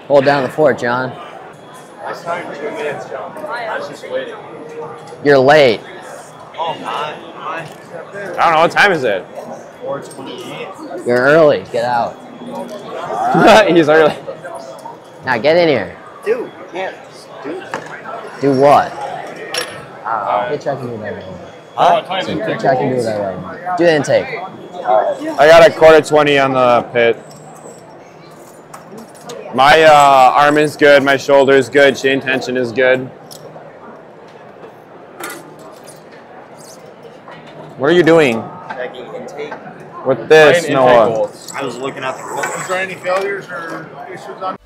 Hold down the fort, John. I started in 2 minutes, John. I was just waiting. You're late. Oh, my. I don't know, what time is it? 4:28. You're early. Get out. He's early. Now get in here. Dude, you can't do this. Do what? Get check and do that right now. Huh? Get check and do that right now. Do the intake. I got a quarter 20 on the pit. My arm is good, my shoulder is good, chain tension is good. What are you doing Checking intake. with this, Noah? I was looking at the rules. Is there any failures or issues on